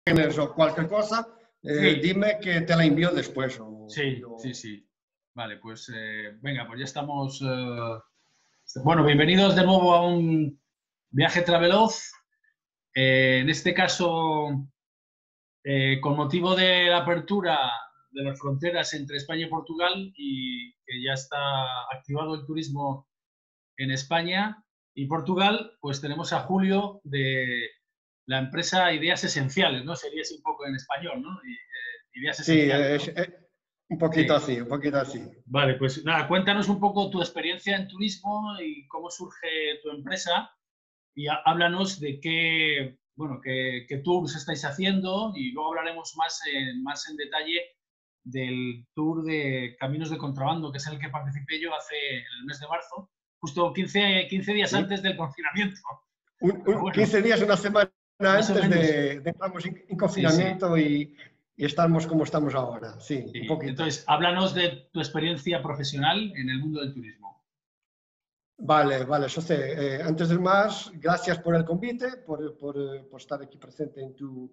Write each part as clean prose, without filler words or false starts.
imágenes o cualquier cosa, Sí. dime que te la envío después. Sí, sí, sí. Vale, pues venga, pues ya estamos. Bueno, bienvenidos de nuevo a un viaje Traveloz. En este caso, con motivo de la apertura de las fronteras entre España y Portugal y que ya está activado el turismo en España y Portugal, pues tenemos a Julio de la empresa Ideas Esenciales, ¿no? Sería así un poco en español, ¿no? Ideas Sí, Esenciales, ¿no? un poquito Sí. así, un poquito así. Vale, pues nada, cuéntanos un poco tu experiencia en turismo y cómo surge tu empresa y háblanos de qué, bueno, qué tours estáis haciendo y luego hablaremos más en detalle del tour de Caminos de Contrabando, que es el que participé yo hace el mes de marzo, justo 15 días ¿Sí? antes del confinamiento. Pero bueno, 15 días, una semana más o antes menos. de entramos en Sí, sí, confinamiento y estamos como estamos ahora. Sí, un sí. poquito. Entonces, háblanos de tu experiencia profesional en el mundo del turismo. Vale, vale, José. Antes de más, gracias por el convite, por estar aquí presente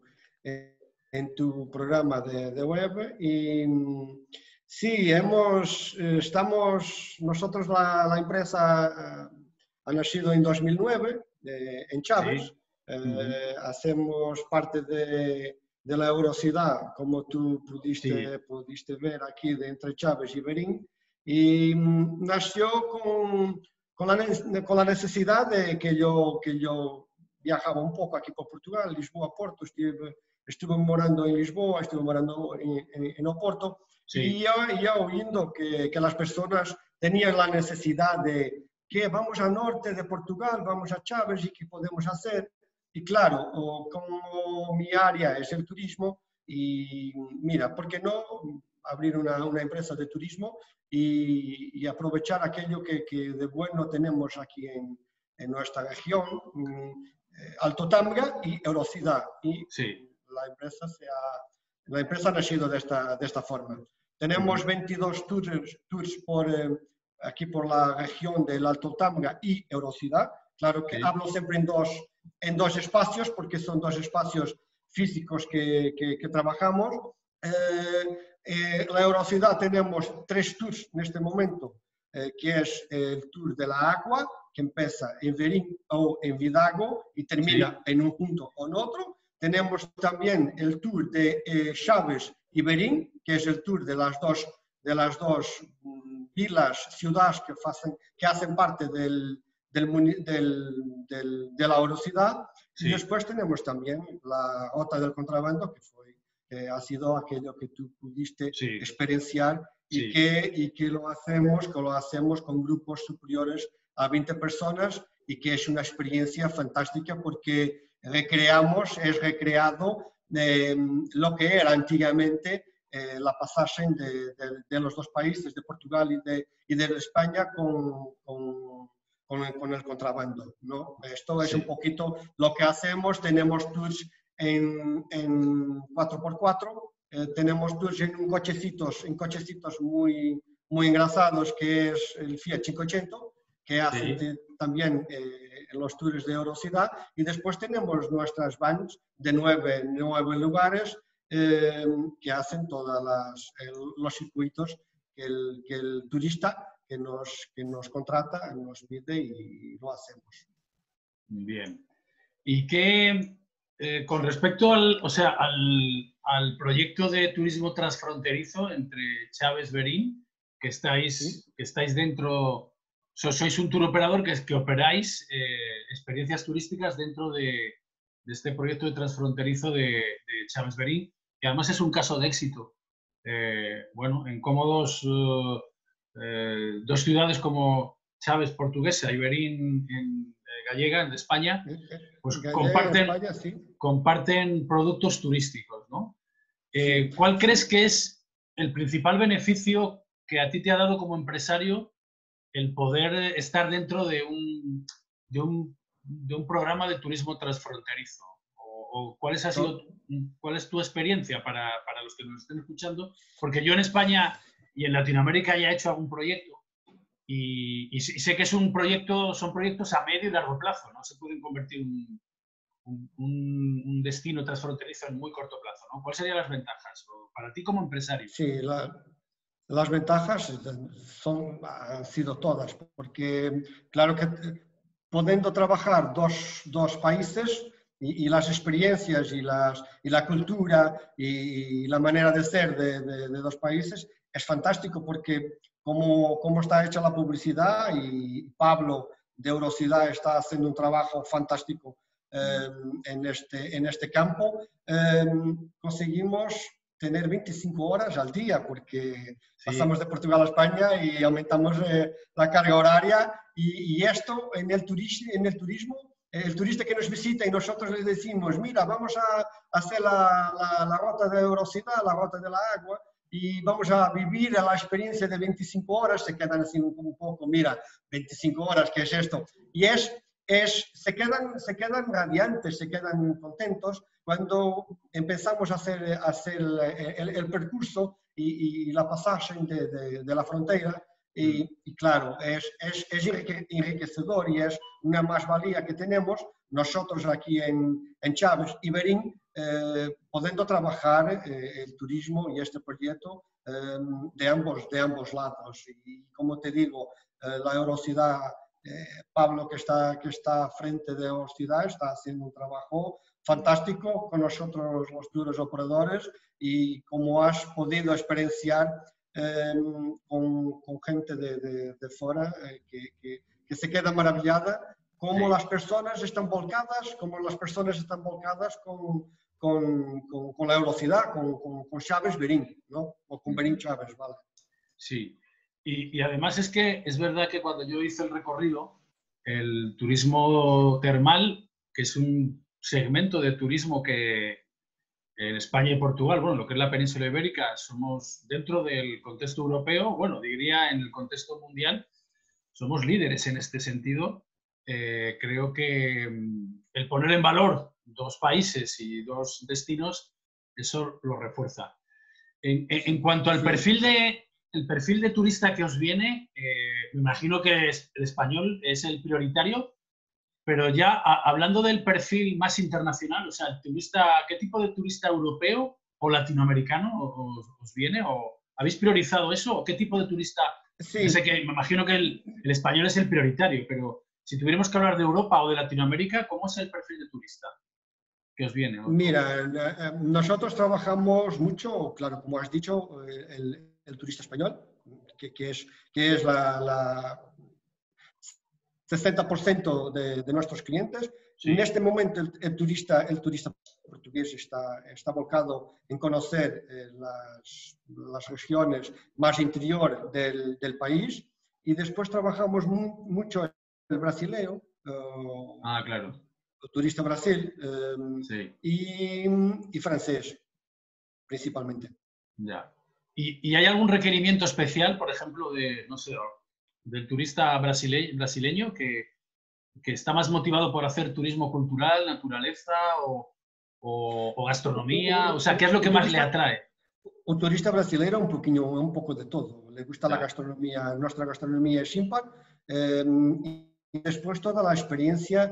en tu programa de web. Y sí, estamos, nosotros la empresa ha nacido en 2009 en Chaves. Sí. Ujú. Hacemos parte de la Eurociudad, como tú Sí, pudiste ver aquí de entre Chaves y Berín. Y nació con la necesidad de que yo viajaba un poco aquí por Portugal, Lisboa, Porto, estuve morando en Lisboa, estuve morando en Oporto, y sí, ya oyendo que las personas tenían la necesidad de que vamos al norte de Portugal, vamos a Chaves y qué podemos hacer. Y claro, como mi área es el turismo, y mira, ¿por qué no abrir una empresa de turismo y aprovechar aquello que de bueno tenemos aquí en nuestra región, Alto Tâmega y Eurociudad? Y sí. la empresa ha nacido de esta forma. Tenemos Ujú. 22 tours aquí por la región del Alto Tâmega y Eurociudad. Claro que Sí, hablo siempre en dos espacios, porque son dos espacios físicos que trabajamos. La Eurociudad tenemos 3 tours en este momento, que es el tour de la agua, que empieza en Verín o en Vidago y termina sí, en un punto o en otro. Tenemos también el tour de Chaves y Berín, que es el tour de las dos vilas, ciudades que hacen parte de la Eurociudad. Y sí, después tenemos también la Rota del Contrabando, ha sido aquello que tú pudiste sí, experienciar sí, y que lo hacemos con grupos superiores a 20 personas y que es una experiencia fantástica porque es recreado lo que era antiguamente la pasaje de los dos países, de Portugal y de España con el contrabando, ¿no? Esto es un sí, poquito lo que hacemos. Tenemos tours en 4x4, tenemos tours en cochecitos muy engrasados, que es el Fiat 500, que hacen sí. también los tours de Eurociudad, y después tenemos nuestras vans de 9 lugares que hacen todos los circuitos que el turista que nos contrata nos pide y lo hacemos. Bien. ¿Y qué, con respecto o sea, al proyecto de turismo transfronterizo entre Chaves Berín, ¿Sí? que estáis dentro, sois un tour operador que operáis experiencias turísticas dentro de este proyecto de transfronterizo de Chaves Berín, que además es un caso de éxito. Bueno, en cómodos dos ciudades como Chaves portuguesa y Berín gallega, en España, pues Gallega en España, sí. comparten productos turísticos, ¿no? Sí, ¿Cuál crees sí. que es el principal beneficio que a ti te ha dado como empresario el poder estar dentro de de un programa de turismo transfronterizo? So, ¿Cuál es tu experiencia para los que nos estén escuchando? Porque yo en España y en Latinoamérica ya he hecho algún proyecto y sé que es son proyectos a medio y largo plazo, ¿no? Se pueden convertir un destino transfronterizo en muy corto plazo, ¿no? ¿Cuáles serían las ventajas para ti como empresario? Sí, las ventajas han sido todas, porque claro que pudiendo trabajar dos países y las experiencias y la cultura y la manera de ser de dos países, es fantástico porque como está hecha la publicidad y Pablo de Eurocidad está haciendo un trabajo fantástico en este campo, conseguimos tener 25 horas al día, porque Sí. pasamos de Portugal a España y aumentamos la carga horaria y esto en el turismo, el turista que nos visita y nosotros le decimos, mira, vamos a hacer la ruta de Eurocidad, la ruta de la agua, y vamos a vivir la experiencia de 25 horas, se quedan así un poco, mira, 25 horas, ¿qué es esto? Y se quedan radiantes, se quedan contentos cuando empezamos a hacer el percurso y la pasaje de la frontera. Y claro, es enriquecedor y es una más-valía que tenemos nosotros aquí en Chaves y Verín, pudiendo trabajar el turismo y este proyecto de ambos lados. Y como te digo, la Eurocidad, Pablo que está frente de Eurocidad está haciendo un trabajo fantástico con nosotros los tours operadores y como has podido experienciar con gente de fuera que se queda maravillada cómo Sí. las personas están volcadas, con la velocidad, con Chaves Berín, ¿no? O con Berín Chaves, ¿vale? Sí. Y además es que es verdad que cuando yo hice el recorrido, el turismo termal, que es un segmento de turismo que en España y Portugal, bueno, lo que es la península ibérica, somos dentro del contexto europeo, bueno, diría en el contexto mundial, somos líderes en este sentido. Creo que el poner en valor dos países y dos destinos, eso lo refuerza. En cuanto al perfil de turista que os viene, me imagino que el español es el prioritario, pero ya hablando del perfil más internacional, o sea, el turista, ¿qué tipo de turista europeo o latinoamericano os viene? ¿O habéis priorizado eso? ¿O qué tipo de turista? Yo sé Sí, que me imagino que el español es el prioritario, pero si tuviéramos que hablar de Europa o de Latinoamérica, ¿cómo es el perfil de turista que os viene? mira, nosotros trabajamos mucho, claro, como has dicho, el turista español, que es la 60% de nuestros clientes. Sí, En este momento el turista portugués está volcado en conocer las regiones más interior del país y después trabajamos mucho el brasileño, claro, el turista Brasil sí, y francés principalmente. ya. ¿Y hay algún requerimiento especial, por ejemplo, no sé, del turista brasileño que está más motivado por hacer turismo cultural, naturaleza o gastronomía? O sea, ¿qué es lo que Un más le turista, atrae? un turista brasileño un poco de todo. Le gusta la Ya, gastronomía, nuestra gastronomía es simple y después toda la experiencia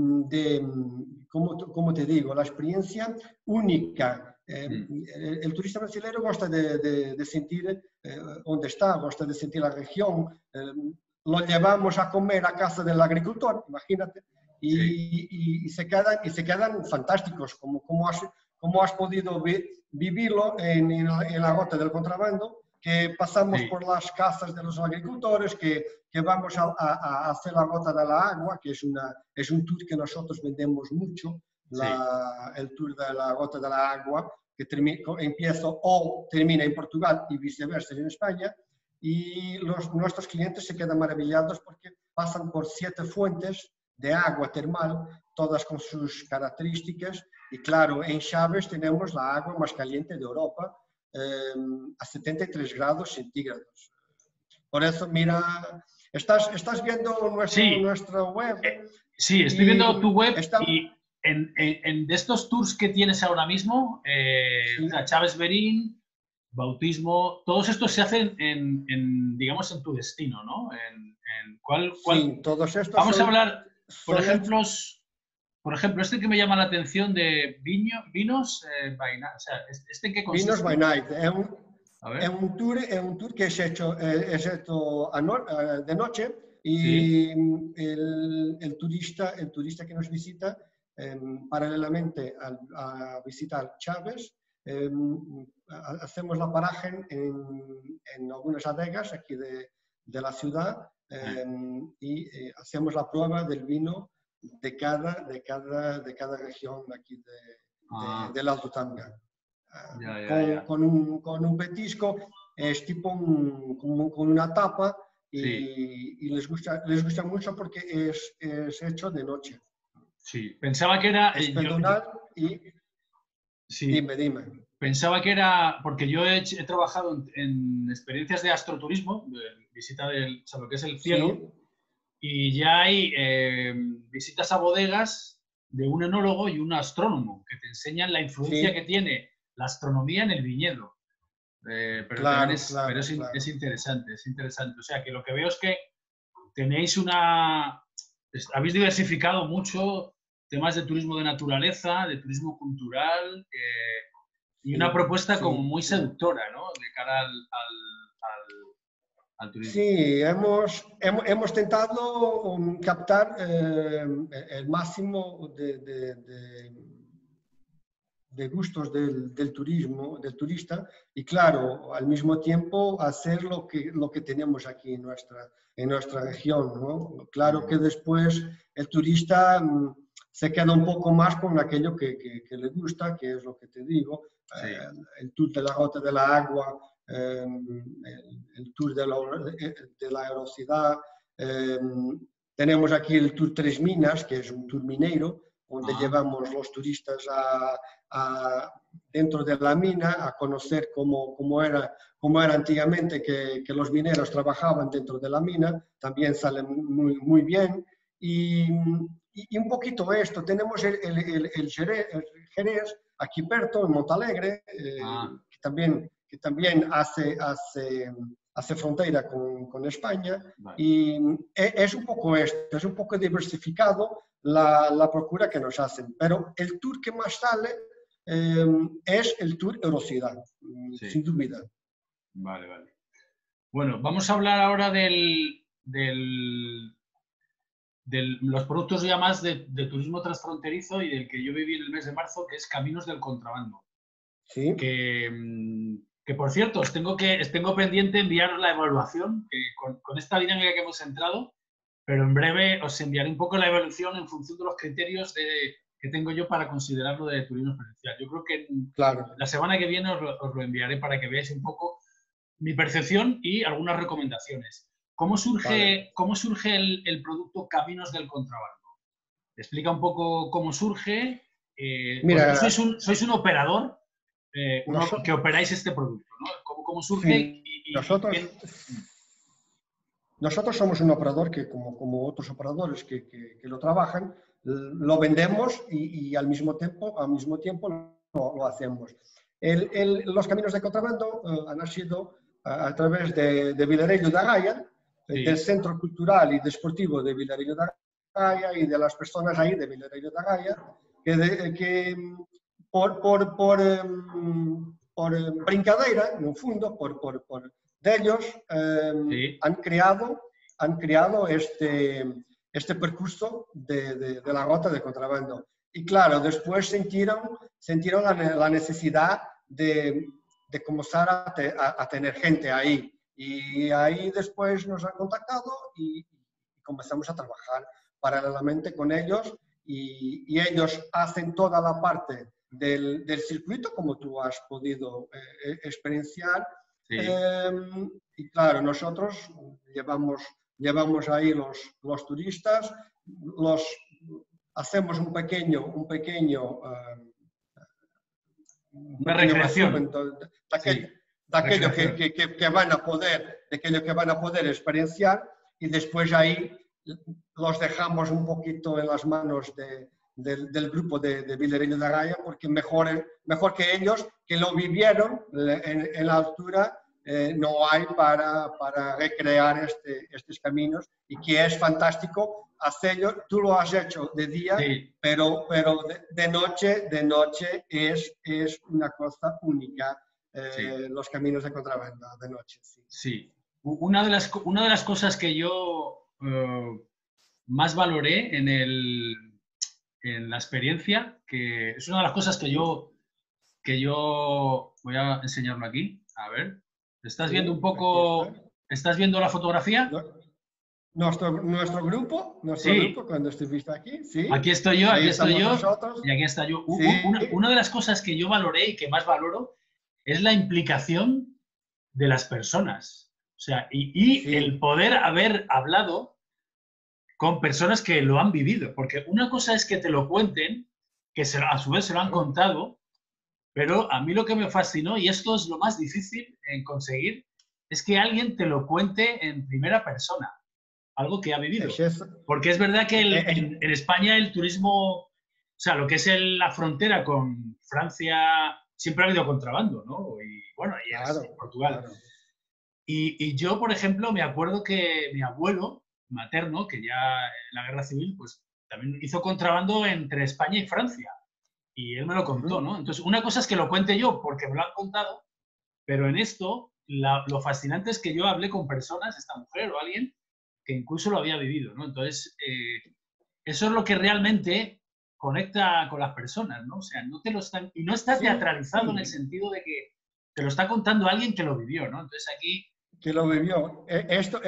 como te digo, la experiencia única. El turista brasileño gusta de sentir dónde está, gusta de sentir la región. Lo llevamos a comer a casa del agricultor, imagínate, sí, y se quedan fantásticos, como has podido vivirlo en la ruta del contrabando, que pasamos sí, por las casas de los agricultores, que vamos a hacer la ruta de la agua, que es un tour que nosotros vendemos mucho, sí, el tour de la ruta de la agua, que empieza o termina en Portugal y viceversa en España, y nuestros clientes se quedan maravillados porque pasan por 7 fuentes de agua termal, todas con sus características, y claro, en Chaves tenemos la agua más caliente de Europa, a 73 grados centígrados. Por eso, mira, estás viendo sí. nuestra web Sí, estoy y viendo tu web está, y de estos tours que tienes ahora mismo, o sí, sea, Chaves Berín, bautismo, todos estos se hacen digamos, en tu destino, ¿no? sí, todos estos Vamos a hablar, por son ejemplo, por ejemplo, este que me llama la atención de vinos by night, o sea, ¿este en qué consiste? Vinos by Night. A ver. Es un tour que es hecho de noche Sí, y el turista que nos visita, paralelamente a visitar Chaves, hacemos la paraje en algunas adegas aquí de la ciudad y hacemos la prueba del vino de cada región de aquí del Alto Tanga. ya, ya, ya. Con un petisco, es tipo con una tapa Sí, y les gusta mucho porque es hecho de noche. sí. Pensaba que era, Es pedonal y sí, dime. pensaba que era, porque yo he trabajado en experiencias de astroturismo, de visita del, o sea, lo que es el cielo, Sí, y ya hay visitas a bodegas de un enólogo y un astrónomo que te enseñan la influencia que sí, tiene la astronomía en el viñedo. Pero también claro, pero claro, es claro. interesante, es interesante. O sea, que lo que veo es que tenéis habéis diversificado mucho temas de turismo de naturaleza, de turismo cultural, y una Sí, propuesta como sí, muy sí. seductora, ¿no? De cara al turismo. Sí, hemos tentado captar el máximo de gustos del turismo, del turista, y claro, al mismo tiempo hacer lo que tenemos aquí en nuestra región, ¿no? Claro que después el turista se queda un poco más con aquello que le gusta, que es lo que te digo, Sí. el tour de la Rota de la Agua, el tour de la Aerocidad. Tenemos aquí el Tour Tres Minas, que es un tour minero, donde Ah, llevamos los turistas dentro de la mina a conocer cómo era antiguamente que los mineros trabajaban dentro de la mina. También sale muy bien. Y un poquito esto, tenemos el Jerez aquí perto, en Montalegre, ah, que también hace frontera con España, vale. y es un poco esto, es un poco diversificado la procura que nos hacen, pero el tour que más sale es el tour Eurociudad, sin Sí, duda. vale, vale. Bueno, vamos a hablar ahora de los productos ya más de turismo transfronterizo y del que yo viví en el mes de marzo, que es Caminos del Contrabando. ¿Sí? Que por cierto, os tengo pendiente enviaros la evaluación, que con esta dinámica que hemos entrado, pero en breve os enviaré un poco la evaluación en función de los criterios que tengo yo para considerarlo de turismo experiencial. Yo creo que Claro, la semana que viene os lo enviaré para que veáis un poco mi percepción y algunas recomendaciones. vale. Cómo surge el producto Caminos del Contrabando? Explica un poco cómo surge. Vosotros Mira, sois un operador que nosotros, operáis este producto, ¿no? ¿Cómo surge sí, y quién? nosotros somos un operador que, como otros operadores que lo trabajan, lo vendemos y al mismo tiempo lo hacemos. Los caminos de contrabando han nacido a través de Vilarejo de Gaia, del Sí, Centro Cultural y Deportivo de Vilarejo de Gaia y de las personas ahí de Vilarejo de Gaia, que por brincadeira, no fundo, de ellos sí, han creado este percurso de la Rota de Contrabando. Y claro, después sintieron la necesidad de comenzar a tener gente ahí. Y ahí después nos han contactado y comenzamos a trabajar paralelamente con ellos y ellos hacen toda la parte del circuito, como tú has podido experienciar. sí. Y claro, nosotros llevamos ahí los turistas, los, hacemos un Una pequeño recreación. resumen de Sí, aquello recreación. que van a poder experienciar y después ahí los dejamos un poquito en las manos del grupo de Vilarejo de Gaia porque mejor que ellos, que lo vivieron en la altura, no hay para recrear estos caminos y que es fantástico hacerlo. Tú lo has hecho de día, Sí, pero de noche es una cosa única. sí, Los caminos de contrabando de noche, sí. sí. Una de las cosas que yo más valoré en la experiencia, que es una de las cosas que yo voy a enseñarlo aquí. A ver, ¿estás Sí, viendo un aquí está. poco, estás viendo la fotografía? No- nuestro Sí, grupo, cuando estuviste aquí, sí. Ahí aquí estoy estamos yo nosotros. y aquí está yo. Sí, Una de las cosas que yo valoré y que más valoro es la implicación de las personas. O sea, y el sí, poder haber hablado con personas que lo han vivido. Porque una cosa es que te lo cuenten, que a su vez se lo han claro. contado, pero a mí lo que me fascinó, y esto es lo más difícil en conseguir, es que alguien te lo cuente en primera persona, algo que ha Es vivido. eso. Porque es verdad que Eh, eh, en España el turismo, o sea, lo que es la frontera con Francia, siempre ha habido contrabando, ¿no? Y bueno, y en claro, Portugal. claro. Y yo, por ejemplo, me acuerdo que mi abuelo materno, que ya en la guerra civil, pues también hizo contrabando entre España y Francia. Y él me lo contó, Ujú. ¿no? Entonces, una cosa es que lo cuente yo porque me lo han contado, pero en esto lo fascinante es que yo hablé con personas, esta mujer o alguien, que incluso lo había vivido, ¿no? Entonces, eso es lo que realmente conecta con las personas, ¿no? O sea, no te lo están, y no está Sí, teatralizado en el sí, sentido de que te lo está contando alguien que lo vivió, ¿no? Entonces aquí, que lo vivió. Esto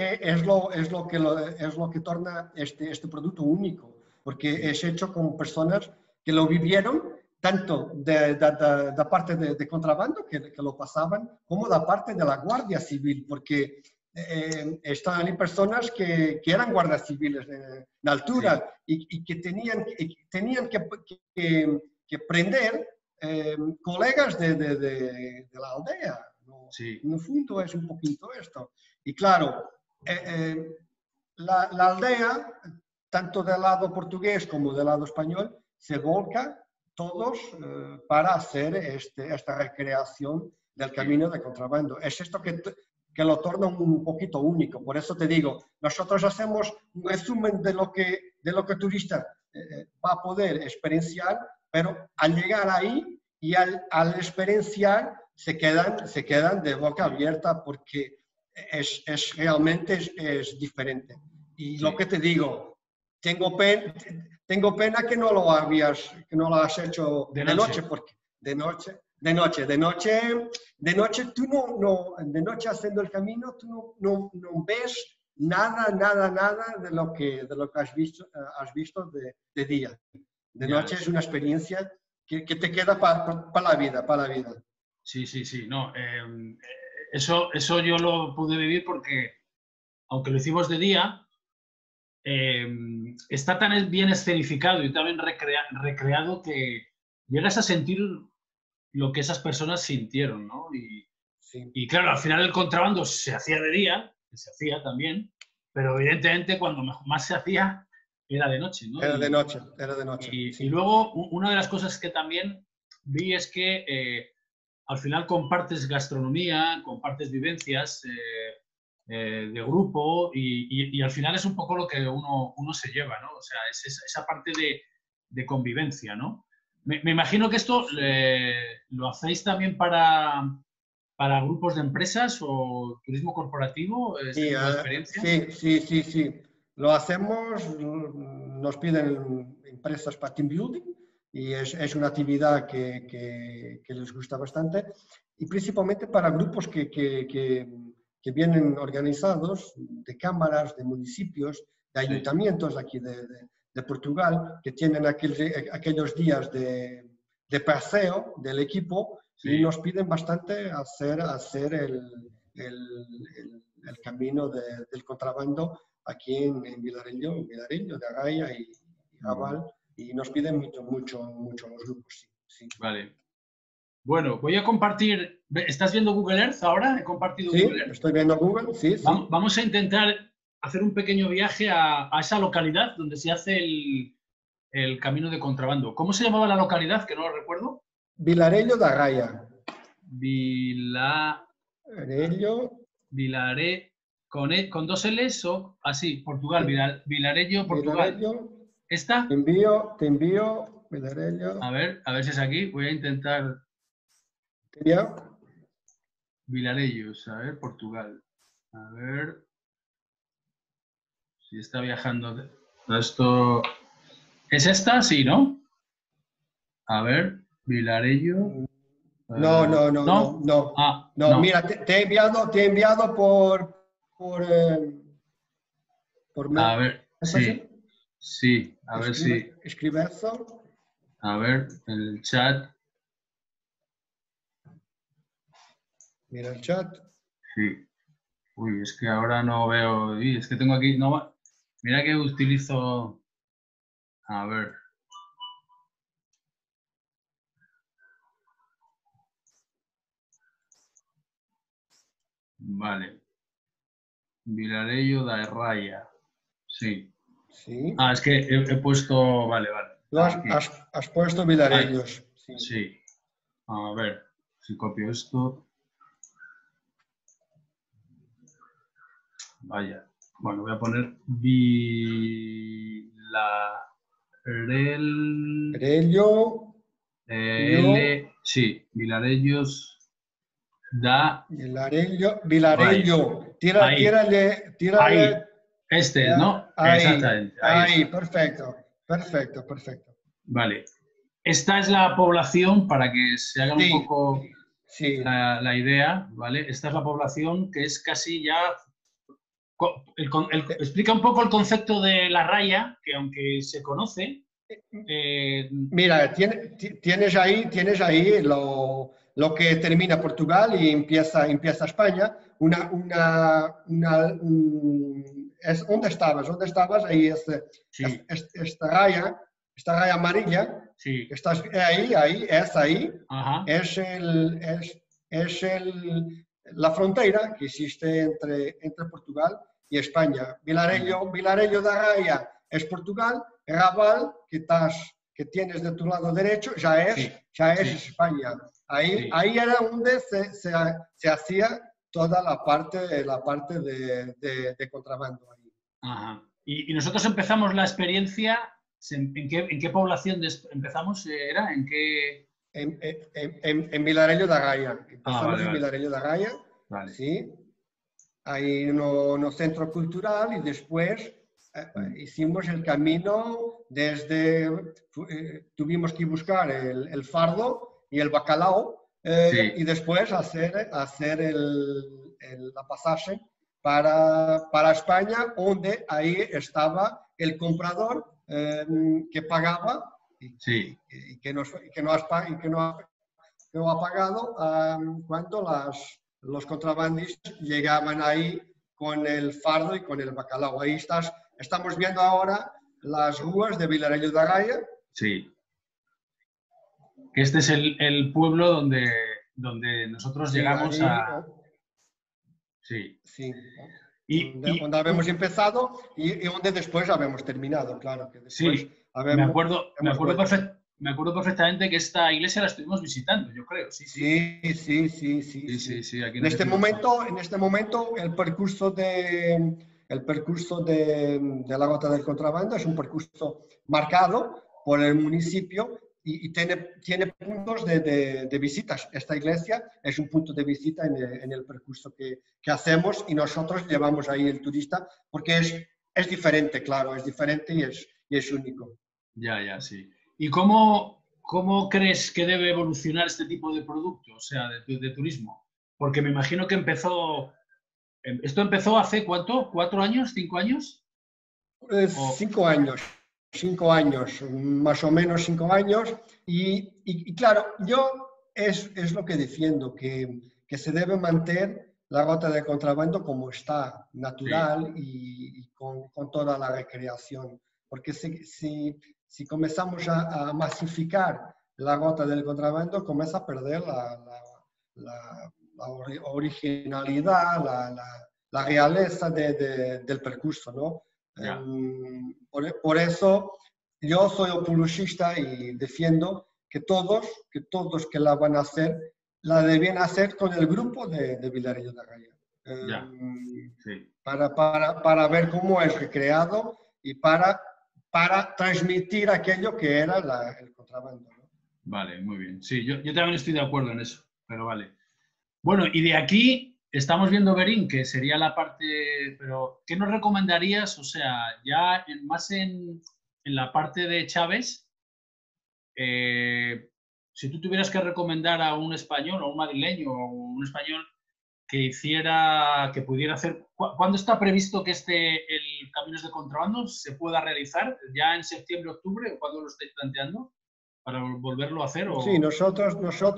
es lo que torna este producto único, porque sí, es hecho con personas que lo vivieron, tanto de parte de contrabando, que lo pasaban, como de parte de la Guardia Civil, porque estaban ahí personas que eran guardias civiles de sí, altura y que tenían que prender colegas de la aldea. ¿No? sí, En el fondo es un poquito esto. Y claro, la aldea, tanto del lado portugués como del lado español, se volca todos para hacer esta recreación del sí, camino de contrabando. Es esto que lo torna un poquito único. Por eso te digo, nosotros hacemos un resumen de lo que el turista va a poder experienciar, pero al llegar ahí y al experienciar se quedan de boca sí, abierta porque realmente es diferente. Y lo que sí. te digo, tengo pena que no lo has hecho De de noche, noche. porque de noche tú de noche haciendo el camino, tú no ves nada de lo que has visto de día. De Ya, noche es una experiencia que te queda para la vida, para la vida. sí, sí, sí. No, eso yo lo pude vivir porque, aunque lo hicimos de día, eh, está tan bien escenificado y tan bien recreado que llegas a sentir lo que esas personas sintieron, ¿no? Sí. Y claro, al final el contrabando se hacía de día, que se hacía también, pero evidentemente cuando más se hacía era de noche, ¿no? Era de noche, Y sí. luego una de las cosas que también vi es que al final compartes gastronomía, compartes vivencias de grupo y al final es un poco lo que uno se lleva, ¿no? O sea, es esa parte de convivencia, ¿no? Me imagino que esto lo hacéis también para grupos de empresas o turismo corporativo, este Y, tipo de experiencias. sí. Lo hacemos, nos piden empresas para team building y es una actividad que les gusta bastante y principalmente para grupos que vienen organizados de cámaras, de municipios, de Sí, ayuntamientos aquí de Portugal, que tienen aquellos días de paseo del equipo y sí. nos piden bastante hacer el camino del contrabando aquí en Vilarejo de Agaya y Mm, Raval, y nos piden mucho los grupos, sí, sí. vale. Bueno, voy a compartir. ¿Estás viendo Google Earth ahora? He compartido Google Sí, Earth. estoy viendo Google, sí, sí. Vamos a intentar hacer un pequeño viaje a esa localidad donde se hace el camino de contrabando. ¿Cómo se llamaba la localidad? Que no lo recuerdo. Vilarejo de Agaya. Vilarejo con dos L's o así, Portugal, Vilarello, Portugal. Vilarello. ¿Esta? Te envío, Vilarello. A ver si es aquí. Voy a intentar. Vilarellos, a ver, Portugal. A ver si está viajando. Esto. ¿Es esta? Sí, ¿no? A ver, Vilarello. No. Ah, no. Mira, te he enviado por a ver, mensaje. sí, a ver si. Escribe eso. A ver, el chat. Mira el chat. Sí. Uy, es que ahora no veo. Uy, es que tengo aquí. No, mira que utilizo. A ver. Vale. Vilarello da Raya. Sí. Sí. Ah, es que he puesto. Vale. Tú has puesto Vilarellos. Sí. A ver, si copio esto. Vaya. Bueno, voy a poner Vilarello. Sí, Vilarellos da. Vilarello. Tírale. Ahí. Este, ¿no? Exactamente. Ahí, perfecto. Vale. Esta es la población, para que se haga un poco la idea, ¿vale? Esta es la población que es casi ya... explica un poco el concepto de la raya, que aunque se conoce... Mira, tienes ahí lo que termina Portugal y empieza España. ¿Dónde estabas? Ahí esta raya amarilla. Sí. Estás ahí. Ajá. Es la frontera que existe entre Portugal y España. Vilarello da Raya es Portugal. Raval, que tienes de tu lado derecho, ya es España. Ahí era donde se hacía toda la parte de contrabando. Ajá. Y nosotros empezamos la experiencia, ¿en qué población empezamos? ¿Era? ¿En qué? En Vilarello da Raya. Empezamos en Vilarello da Raya. Vale. Sí. Ahí no centro cultural y después hicimos el camino tuvimos que buscar el fardo y el bacalao y después hacer la pasaje para España, donde ahí estaba el comprador que pagaba y que no ha pagado cuando los contrabandistas llegaban ahí con el fardo y con el bacalao. Ahí estamos viendo ahora las ruas de Vilarello da Raya. Sí. Este es el pueblo donde nosotros llegamos a... Sí. Donde habíamos empezado y donde después habíamos terminado, claro. Que después sí, me acuerdo perfectamente que esta iglesia la estuvimos visitando, yo creo. Sí. Aquí en este momento el percurso de la Ruta del Contrabando es un percurso marcado por el municipio y tiene puntos de visitas. Esta iglesia es un punto de visita en el percurso que hacemos y nosotros llevamos ahí el turista porque es diferente, claro, es diferente y es único. Ya, sí. ¿Y cómo crees que debe evolucionar este tipo de producto, o sea, de turismo? Porque me imagino que ¿esto empezó hace cuánto? ¿4 años? ¿5 años? 5 años. 5 años, más o menos 5 años. Y claro, yo es lo que defiendo, que se debe mantener la ruta de contrabando como está, natural y con toda la recreación. Porque si comenzamos a masificar la ruta del contrabando, comienza a perder la originalidad, la realeza del percurso, ¿no? Por eso yo soy apologista y defiendo que todos que la van a hacer la debían hacer con el grupo de Vilarejo de Gaia. Ya, sí. Para ver cómo es recreado y para transmitir aquello que era el contrabando, ¿no? Vale, muy bien. Sí, yo también estoy de acuerdo en eso, pero vale. Bueno, y de aquí estamos viendo Berín, que sería la parte, pero ¿qué nos recomendarías? O sea, ya más en la parte de Chaves, si tú tuvieras que recomendar a un español o un madrileño o un español que pudiera hacer, ¿cuándo está previsto que el Caminos de Contrabando se pueda realizar? ¿Ya en septiembre, octubre? ¿O cuándo lo estáis planteando? ¿Para volverlo a hacer? Sí, nosotros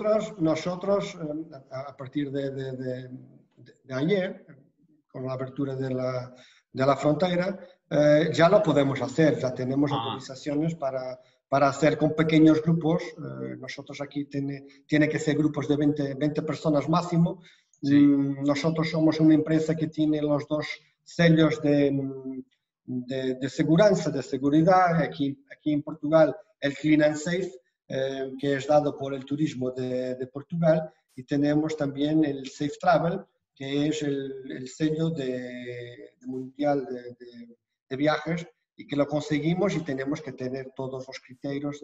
a partir de ayer, con la apertura de la frontera, ya lo podemos hacer, ya tenemos autorizaciones para hacer con pequeños grupos. Nosotros aquí tiene que ser grupos de 20 personas máximo. Sí. Nosotros somos una empresa que tiene los dos sellos de seguridad. Aquí en Portugal, el Clean and Safe, que es dado por el turismo de Portugal, y tenemos también el Safe Travel, que es el sello mundial de viajes, y que lo conseguimos y tenemos que tener todos los criterios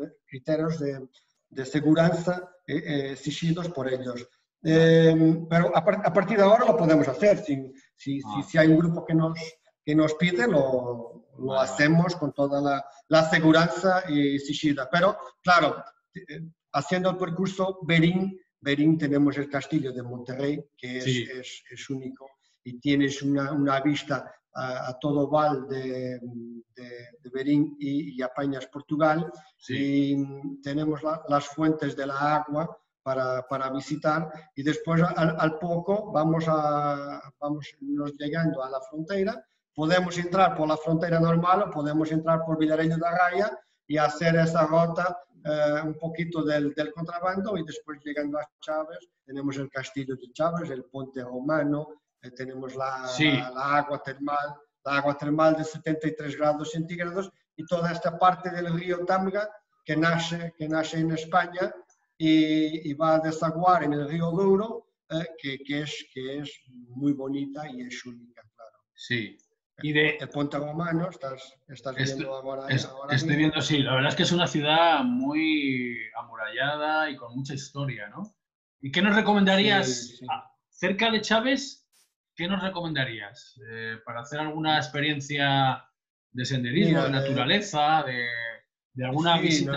de seguridad exigidos por ellos. Pero a partir de ahora lo podemos hacer. Si hay un grupo que nos pide, lo hacemos con toda la seguridad exigida. Pero, claro, haciendo el percurso Berín tenemos el castillo de Monterrey, que es único, y tienes una vista a todo Val de Berín y apañas Portugal. Sí. Y tenemos las fuentes de la agua para visitar, y después al poco vamos llegando a la frontera. Podemos entrar por la frontera normal o podemos entrar por Vilarejo de Gaia y hacer esa ruta un poquito del contrabando, y después llegando a Chaves tenemos el castillo de Chaves, el puente romano, tenemos la agua termal de 73 grados centígrados, y toda esta parte del río Támega que nace en España y va a desaguar en el río Douro, que es muy bonita y es única, claro. Sí. El puente romano, estás viendo ahora. Estoy viendo, sí. La verdad es que es una ciudad muy amurallada y con mucha historia, ¿no? ¿Y qué nos recomendarías cerca de Chaves? ¿Qué nos recomendarías para hacer alguna experiencia de senderismo, de naturaleza, de alguna visita?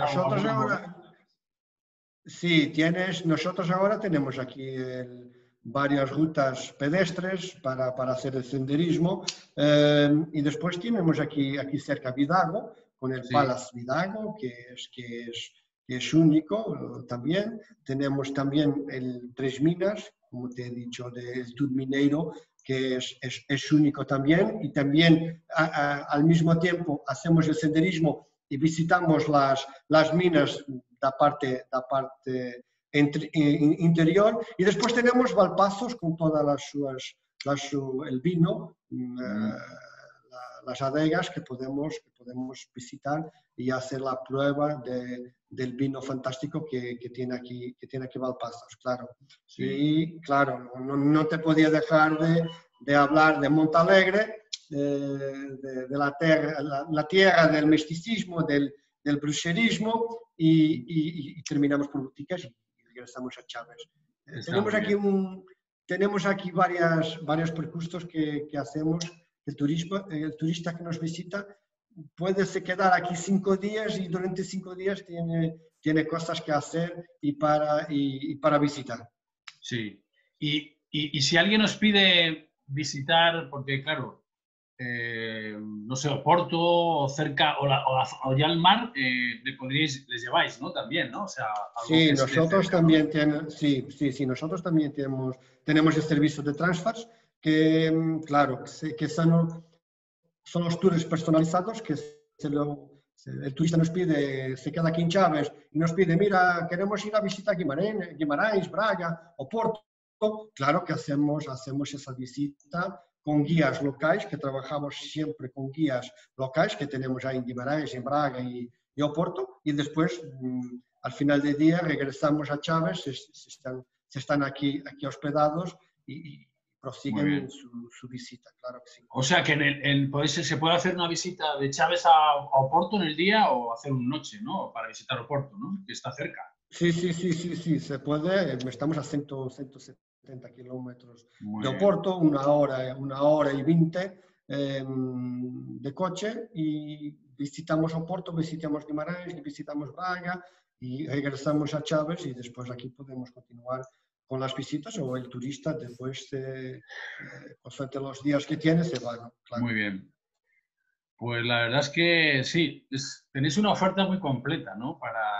Nosotros ahora tenemos aquí varias rutas pedestres para hacer el senderismo, y después tenemos aquí cerca Vidago, con el Palace Vidago, que es único también. Tenemos también el Tres Minas, como te he dicho, del Tour Mineiro, que es único también, y también al mismo tiempo hacemos el senderismo y visitamos las minas da parte interior, y después tenemos Valpazos con todas el vino, las adegas que podemos visitar y hacer la prueba del vino fantástico que tiene aquí Valpazos, claro. Sí. Y claro, no te podía dejar de hablar de Montalegre, de la tierra del misticismo, del bruxerismo, y terminamos por Boticas y regresamos a Chaves. Tenemos aquí varios percursos que hacemos. El turista que nos visita puede quedar aquí 5 días, y durante 5 días tiene cosas que hacer y para visitar. Sí. Y si alguien nos pide visitar, porque claro, no sé, Oporto o cerca, o ya al mar, les lleváis, ¿no? También, ¿no? O sea, sí, nosotros también nosotros también tenemos el servicio de transfers, que claro, que son los tours personalizados, que el turista nos pide, se queda aquí en Chaves y nos pide, mira, queremos ir a visitar Guimarães, Braga, Oporto. Claro que hacemos esa visita con guías locales, que trabajamos siempre con guías locales que tenemos ahí en Guimarães, en Braga y Oporto, y después al final del día regresamos a Chaves si están aquí hospedados y prosiguen su visita, claro que sí. O sea que se puede hacer una visita de Chaves a Oporto en el día o hacer una noche, ¿no? Para visitar Oporto, ¿no? Que está cerca. Sí, se puede. Estamos a 170 kilómetros de Muy bien. Oporto, una hora y 20 de coche, y visitamos Oporto, visitamos Guimarães, visitamos Braga y regresamos a Chaves, y después aquí podemos continuar con las visitas, o el turista después, constante los días que tiene, se va, ¿no? Claro. Muy bien. Pues la verdad es que sí, tenéis una oferta muy completa, ¿no?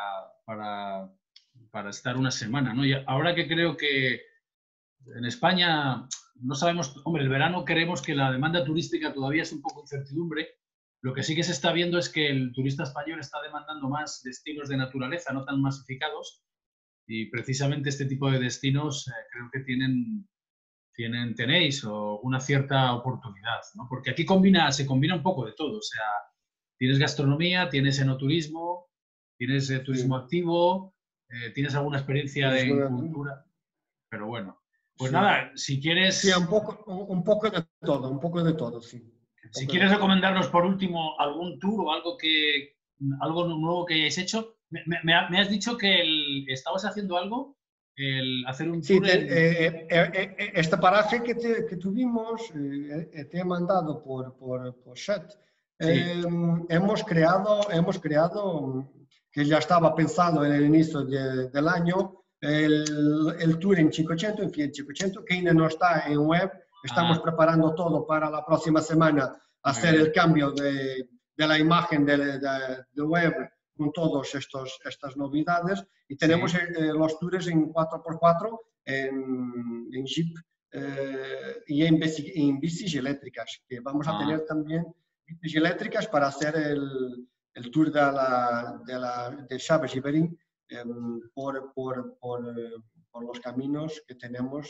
Para estar una semana, ¿no? Y ahora que creo que en España no sabemos, hombre, el verano creemos que la demanda turística todavía es un poco incertidumbre. Lo que sí que se está viendo es que el turista español está demandando más destinos de naturaleza, no tan masificados, y precisamente este tipo de destinos creo que tenéis una cierta oportunidad, ¿no? Porque aquí se combina un poco de todo, o sea, tienes gastronomía, tienes enoturismo, tienes turismo activo, tienes alguna experiencia de cultura, pero bueno. Pues nada, si quieres... Sí, un poco de todo, sí. Si quieres recomendarnos por último algún tour o algo nuevo que hayáis hecho. Me has dicho que estabas haciendo algo, hacer un tour. Este paraje que tuvimos, te he mandado por chat. Sí. Hemos creado, que ya estaba pensado en el inicio del año, el tour en 500, en Fiat 500, que ainda no está en web. Estamos preparando todo para la próxima semana hacer el cambio de la imagen de web con todas estas novedades, y tenemos los tours en 4x4, en Jeep y en bicis eléctricas, que vamos a tener también bicis eléctricas para hacer el tour de Chaves y Berín por los caminos que tenemos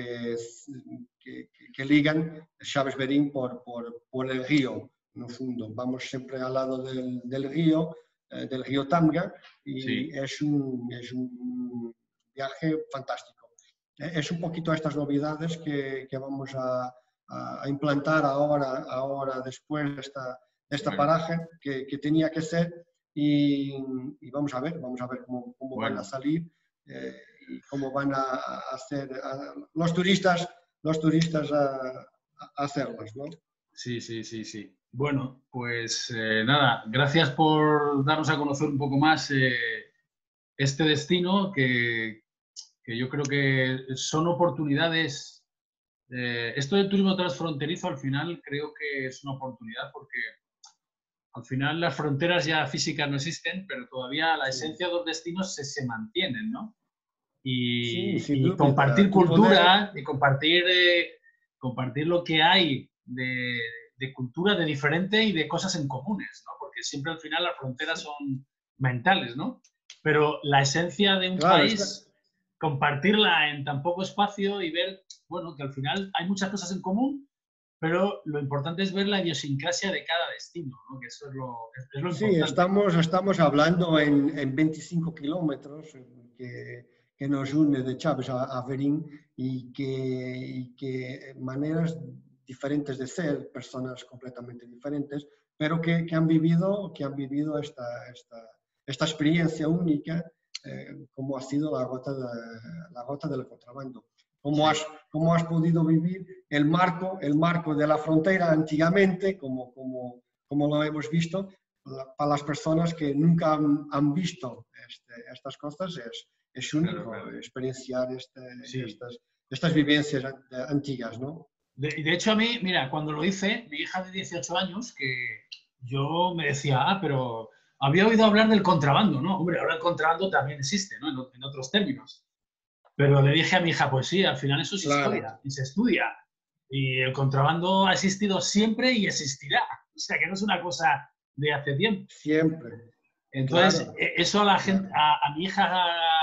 que ligan Chaves Berín por el río, en el fondo. Vamos siempre al lado del río Tamga, y es un viaje fantástico. Es un poquito estas novedades que vamos a implantar ahora después de esta paraje que tenía que ser, y vamos a ver cómo van a salir y cómo van a hacer los turistas a hacerlos, ¿no? Sí. Bueno, pues nada, gracias por darnos a conocer un poco más este destino, que yo creo que son oportunidades. Esto del turismo transfronterizo al final creo que es una oportunidad, porque al final las fronteras ya físicas no existen, pero todavía la esencia de los destinos se mantienen, ¿no? Y compartir cultura y compartir lo que hay de cultura de diferente y de cosas en comunes, ¿no? Porque siempre al final las fronteras son mentales, ¿no? Pero la esencia de un país, compartirla en tan poco espacio y ver, bueno, que al final hay muchas cosas en común, pero lo importante es ver la idiosincrasia de cada destino, ¿no? Que eso es lo importante. Sí, estamos hablando en 25 kilómetros que nos une de Chaves a Verín, y que maneras diferentes de ser, personas completamente diferentes, pero que han vivido esta experiencia única, como ha sido la gota del contrabando. ¿Cómo has podido vivir el marco de la frontera antiguamente, como lo hemos visto? Para las personas que nunca han visto estas cosas, es único experienciar estas vivencias antiguas, ¿no? De hecho, a mí, mira, cuando lo hice, mi hija de 18 años, que yo me decía, pero había oído hablar del contrabando, ¿no? Hombre, ahora el contrabando también existe, ¿no? En otros términos. Pero le dije a mi hija, pues sí, al final eso es historia y se estudia. Y el contrabando ha existido siempre y existirá. O sea, que no es una cosa de hace tiempo. Siempre. Entonces, eso a la gente, a mi hija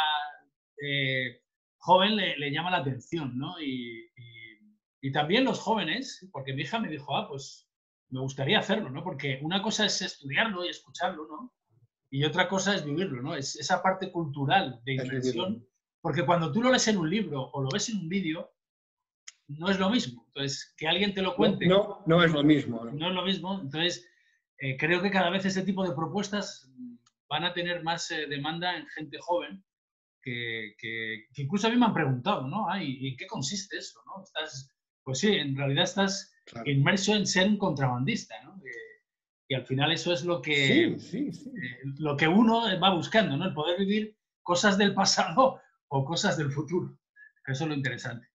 joven le llama la atención, ¿no? Y también los jóvenes, porque mi hija me dijo, pues me gustaría hacerlo, ¿no? Porque una cosa es estudiarlo y escucharlo, ¿no? Y otra cosa es vivirlo, ¿no? Es esa parte cultural de inmersión, porque cuando tú lo lees en un libro o lo ves en un vídeo, no es lo mismo. Entonces, que alguien te lo cuente no es lo mismo. no es lo mismo. Entonces, creo que cada vez ese tipo de propuestas van a tener más demanda en gente joven que incluso a mí me han preguntado, ¿no? ¿Y en qué consiste eso, no? Pues sí, en realidad estás Claro. inmerso en ser un contrabandista, ¿no? Y al final eso es lo que, Sí. lo que uno va buscando, ¿no? El poder vivir cosas del pasado o cosas del futuro. Eso es lo interesante.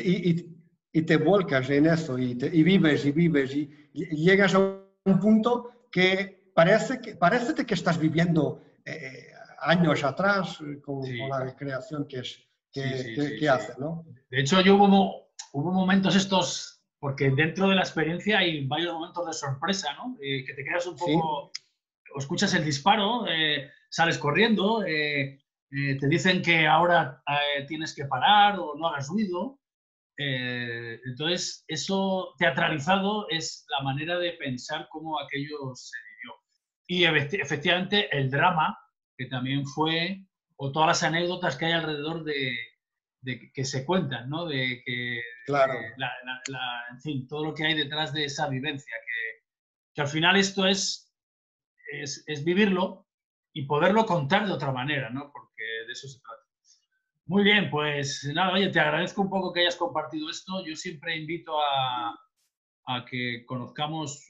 Y te volcas en eso y vives y llegas a un punto que parece que estás viviendo años atrás con Sí, la creación que sí. hace, ¿no? De hecho, yo hubo momentos estos, porque dentro de la experiencia hay varios momentos de sorpresa, ¿no? Que te quedas un Sí, poco, o escuchas el disparo, sales corriendo, te dicen que ahora tienes que parar o no hagas ruido. Entonces, eso teatralizado es la manera de pensar cómo aquello se vivió. Y efectivamente el drama, que también fue, o todas las anécdotas que hay alrededor de que se cuentan, ¿no? De que, claro. en fin, todo lo que hay detrás de esa vivencia, que al final esto es vivirlo y poderlo contar de otra manera, ¿no? Porque de eso se trata. Muy bien, pues nada, oye, te agradezco un poco que hayas compartido esto. Yo siempre invito a que conozcamos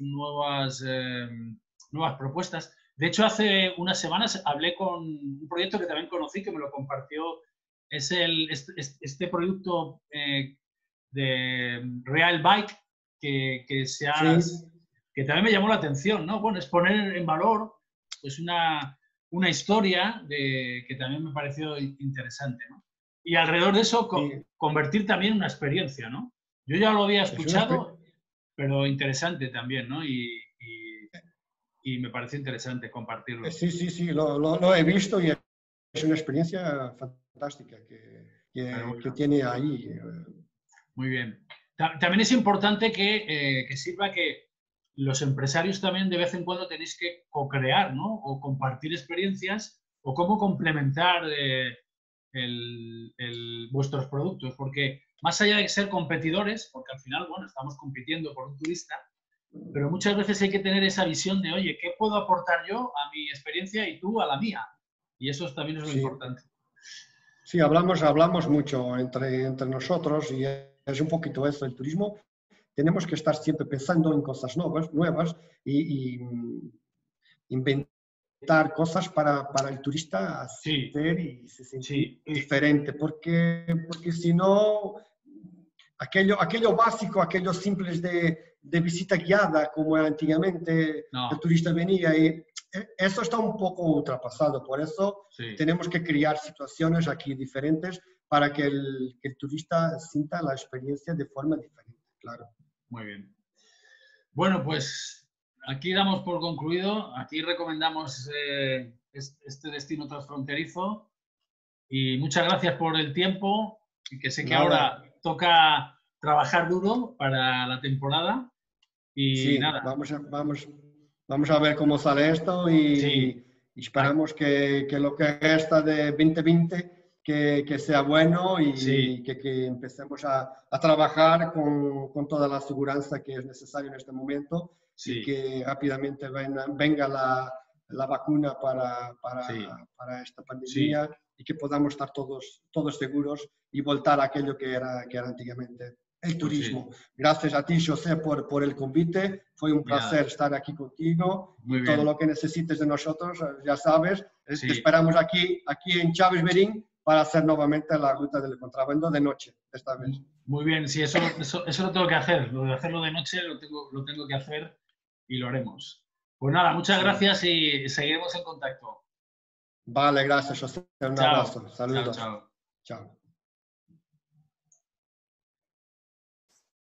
nuevas propuestas. De hecho, hace unas semanas hablé con un proyecto que también conocí, que me lo compartió. Es este producto de Real Bike que Sí, que también me llamó la atención, ¿no? Bueno, es poner en valor pues una historia que también me pareció interesante, ¿no? Y alrededor de eso, sí. convertir también una experiencia, ¿no? Yo ya lo había Es una escuchado, pero interesante también, ¿no? Y me parece interesante compartirlo. sí, lo he visto y es una experiencia fantástica Pero que bueno, tiene ahí. muy bien. También es importante que sirva que los empresarios también de vez en cuando tenéis que co-crear, ¿no? O compartir experiencias o cómo complementar vuestros productos, porque más allá de ser competidores, porque al final, bueno, estamos compitiendo por un turista, pero muchas veces hay que tener esa visión de, oye, ¿qué puedo aportar yo a mi experiencia y tú a la mía? Y eso también es lo Sí, importante. sí, hablamos mucho entre nosotros y es un poquito eso, el turismo. Tenemos que estar siempre pensando en cosas nuevas y inventar cosas para el turista Sí, hacer y se sentir sí, diferente, porque si no, aquello básico, aquellos simples de visita guiada, como antiguamente el no, turista venía, y eso está un poco ultrapasado. Por eso sí, tenemos que crear situaciones aquí diferentes para que el turista sienta la experiencia de forma diferente, claro. muy bien. Bueno, pues aquí damos por concluido, aquí recomendamos este destino transfronterizo y muchas gracias por el tiempo y que sé que Nada, ahora toca trabajar duro para la temporada y sí, nada, vamos a ver cómo sale esto sí, y esperamos que lo que resta de 2020 que sea bueno y sí, que empecemos a trabajar con toda la seguridad que es necesaria en este momento y sí, que rápidamente venga la vacuna sí, para esta sí, pandemia y que podamos estar todos seguros y voltar a aquello que era antiguamente el pues sí, turismo. Gracias a ti, José, por el convite. Fue un y nada, placer estar aquí contigo muy y todo bien, lo que necesites de nosotros, ya sabes, te sí. esperamos aquí en Chávez Berín para hacer nuevamente la ruta del contrabando de noche, esta vez. Muy bien, sí, eso lo tengo que hacer. Lo de hacerlo de noche lo tengo que hacer y lo haremos. Pues nada, muchas Sí. gracias y seguiremos en contacto. Vale, gracias, José. Un Chao, abrazo. chao, Saludos. chao. Chao.